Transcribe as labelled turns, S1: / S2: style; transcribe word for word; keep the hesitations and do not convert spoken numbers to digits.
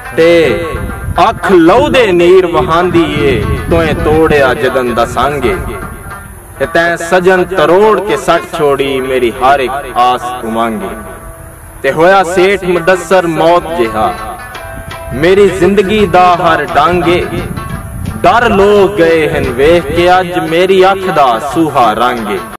S1: ते अख लहू दे नीर वहांदी ए तोए तोड़िया जदन दसांगे। तैं सजन तरोड़ के सट छोड़ी मेरी हर एक आस उमांगे। ते होया सेठ मुदस्सर मौत जिहा मेरी जिंदगी दा हर डांगे। डर लोग गए हैं वेख के अज मेरी अख दा सूहा रंगे।